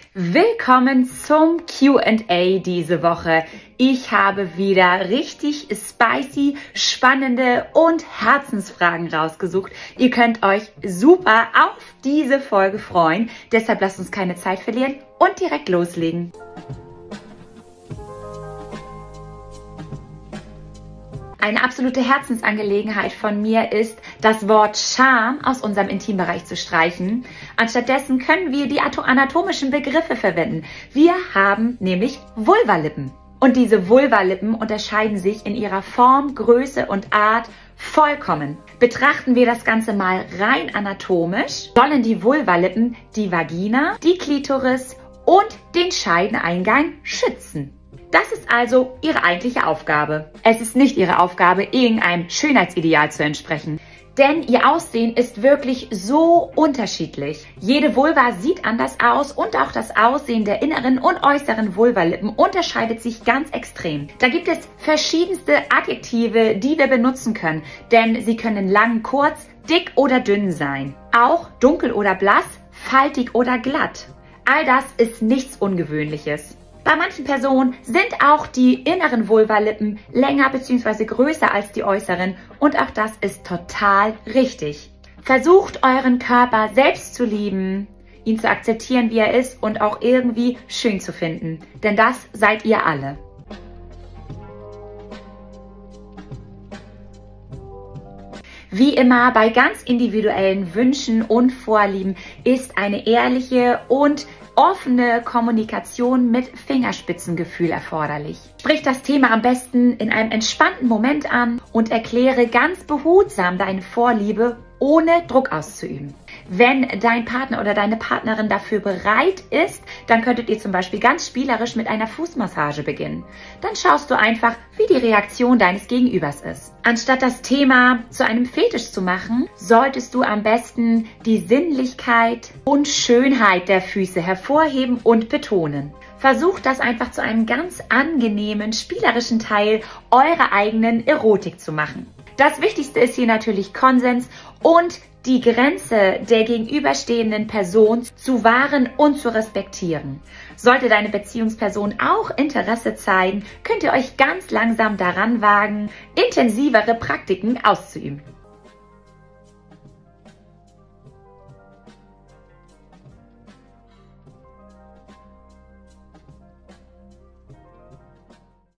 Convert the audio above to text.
Willkommen zum Q&A diese Woche. Ich habe wieder richtig spicy, spannende und Herzensfragen rausgesucht. Ihr könnt euch super auf diese Folge freuen. Deshalb lasst uns keine Zeit verlieren und direkt loslegen. Eine absolute Herzensangelegenheit von mir ist, das Wort Scham aus unserem Intimbereich zu streichen. Anstattdessen können wir die anatomischen Begriffe verwenden. Wir haben nämlich Vulvalippen. Und diese Vulvalippen unterscheiden sich in ihrer Form, Größe und Art vollkommen. Betrachten wir das Ganze mal rein anatomisch, sollen die Vulvalippen die Vagina, die Klitoris und den Scheideneingang schützen. Das ist also ihre eigentliche Aufgabe. Es ist nicht ihre Aufgabe, irgendeinem Schönheitsideal zu entsprechen. Denn ihr Aussehen ist wirklich so unterschiedlich. Jede Vulva sieht anders aus und auch das Aussehen der inneren und äußeren Vulvalippen unterscheidet sich ganz extrem. Da gibt es verschiedenste Adjektive, die wir benutzen können, denn sie können lang, kurz, dick oder dünn sein. Auch dunkel oder blass, faltig oder glatt. All das ist nichts Ungewöhnliches. Bei manchen Personen sind auch die inneren Vulvalippen länger bzw. größer als die äußeren und auch das ist total richtig. Versucht euren Körper selbst zu lieben, ihn zu akzeptieren, wie er ist und auch irgendwie schön zu finden, denn das seid ihr alle. Wie immer bei ganz individuellen Wünschen und Vorlieben ist eine ehrliche und offene Kommunikation mit Fingerspitzengefühl erforderlich. Sprich das Thema am besten in einem entspannten Moment an und erkläre ganz behutsam deine Vorliebe, ohne Druck auszuüben. Wenn dein Partner oder deine Partnerin dafür bereit ist, dann könntet ihr zum Beispiel ganz spielerisch mit einer Fußmassage beginnen. Dann schaust du einfach, wie die Reaktion deines Gegenübers ist. Anstatt das Thema zu einem Fetisch zu machen, solltest du am besten die Sinnlichkeit und Schönheit der Füße hervorheben und betonen. Versucht das einfach zu einem ganz angenehmen, spielerischen Teil eurer eigenen Erotik zu machen. Das Wichtigste ist hier natürlich Konsens und die Grenze der gegenüberstehenden Person zu wahren und zu respektieren. Sollte deine Beziehungsperson auch Interesse zeigen, könnt ihr euch ganz langsam daran wagen, intensivere Praktiken auszuüben.